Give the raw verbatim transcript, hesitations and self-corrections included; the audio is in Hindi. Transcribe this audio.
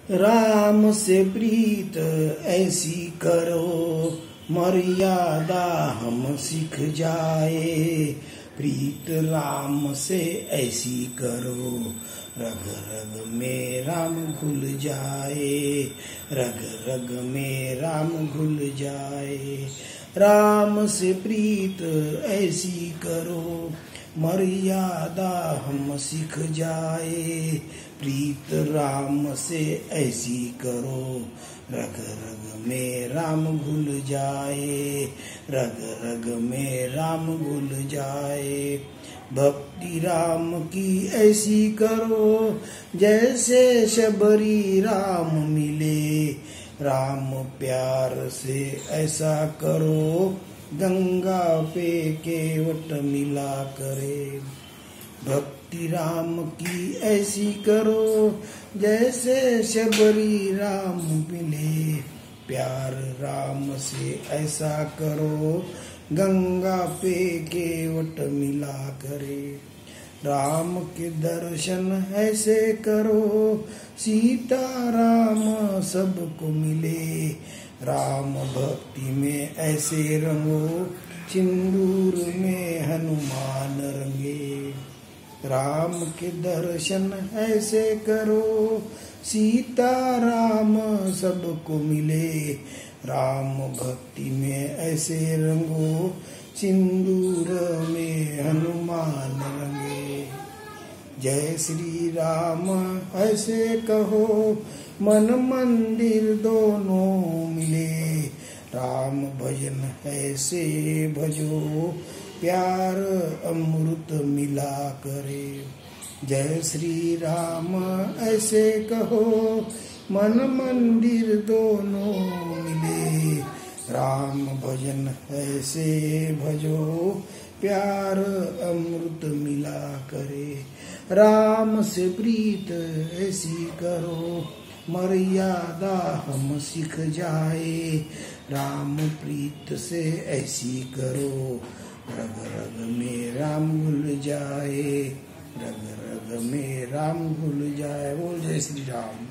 राम से प्रीत ऐसी करो, मर्यादा हम सीख जाए। प्रीत राम से ऐसी करो, रग रग में राम घुल जाए। रग रग में राम घुल जाए। राम से प्रीत ऐसी करो, मर्यादा हम सीख जाए। प्रीत राम से ऐसी करो, रग रग में राम घुल जाए। रग रग में राम घुल जाए। भक्ति राम की ऐसी करो, जैसे शबरी राम मिले। राम प्यार से ऐसा करो, गंगा पे केवट मिला करे। भक्ति राम की ऐसी करो, जैसे शबरी राम मिले। प्यार राम से ऐसा करो, गंगा पे केवट मिला करे। राम के दर्शन ऐसे करो, सीता राम सबको मिले। राम भक्ति में ऐसे रंगो, सिंदूर में हनुमान रंगे। राम के दर्शन ऐसे करो, सीता राम सबको मिले। राम भक्ति में ऐसे रंगो, सिंदूर में हनुमान रंगे। जय श्री राम ऐसे कहो, मन मंदिर दोनों मिले। राम भजन ऐसे भजो, प्यार अमृत मिला करे। जय श्री राम ऐसे कहो, मन मंदिर दोनों मिले। राम भजन ऐसे भजो, प्यार अमृत मिला करे। राम से प्रीत ऐसी करो, मर्यादा हम सीख जाए। राम प्रीत से ऐसी करो, रग रग में राम घुल जाए। रग रग में राम घुल जाए। बोल जय श्री राम।